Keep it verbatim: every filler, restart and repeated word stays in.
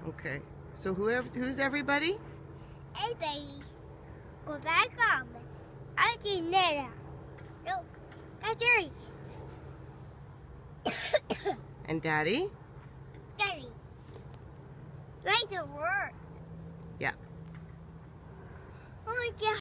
Okay. So whoever, who's everybody? Hey, baby. Go back on me. I didn't know that. No, that's Jerry. And Daddy? Daddy. Right to work. Yeah. Oh my God.